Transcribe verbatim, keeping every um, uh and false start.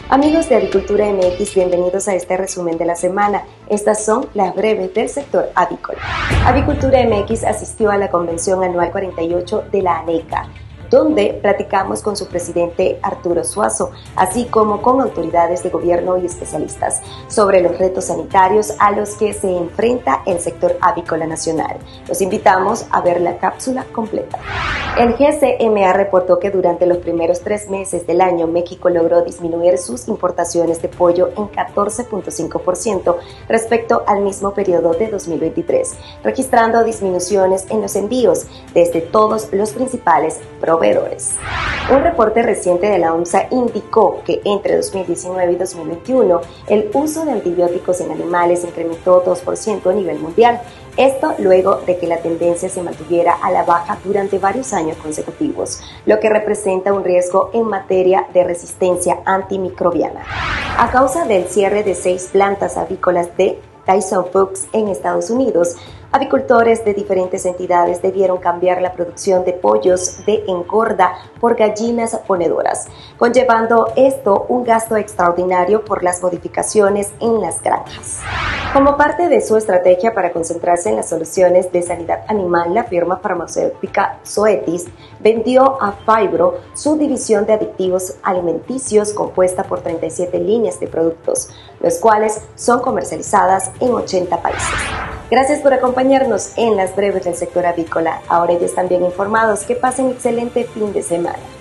Amigos de Avicultura M X, bienvenidos a este resumen de la semana. Estas son las breves del sector avícola. Avicultura M X asistió a la convención anual cuarenta y ocho de la ANECA, donde platicamos con su presidente Arturo Suazo, así como con autoridades de gobierno y especialistas sobre los retos sanitarios a los que se enfrenta el sector avícola nacional. Los invitamos a ver la cápsula completa. El G C M A reportó que durante los primeros tres meses del año, México logró disminuir sus importaciones de pollo en catorce punto cinco por ciento respecto al mismo periodo de dos mil veintitrés, registrando disminuciones en los envíos desde todos los principales proveedores. Un reporte reciente de la OMSA indicó que entre dos mil diecinueve y dos mil veintiuno el uso de antibióticos en animales incrementó dos por ciento a nivel mundial. Esto luego de que la tendencia se mantuviera a la baja durante varios años consecutivos, lo que representa un riesgo en materia de resistencia antimicrobiana. A causa del cierre de seis plantas avícolas de Tyson Foods en Estados Unidos, avicultores de diferentes entidades debieron cambiar la producción de pollos de engorda por gallinas ponedoras, conllevando esto un gasto extraordinario por las modificaciones en las granjas. Como parte de su estrategia para concentrarse en las soluciones de sanidad animal, la firma farmacéutica Zoetis vendió a Phibro su división de aditivos alimenticios compuesta por treinta y siete líneas de productos, los cuales son comercializadas en ochenta países. Gracias por acompañarnos en las breves del sector avícola. Ahora ya están bien informados. Que pasen excelente fin de semana.